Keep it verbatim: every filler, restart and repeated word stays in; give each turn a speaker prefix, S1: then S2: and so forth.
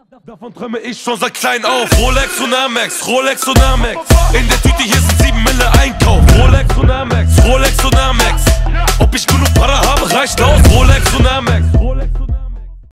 S1: Davon träume ich schon seit klein auf. Rolex und Amex, Rolex und Amex. In der Tüte hier sind sieben Mille Einkauf. Rolex und Amex, Rolex und Amex. Ob ich genug Para habe, reicht aus. Rolex und Amex.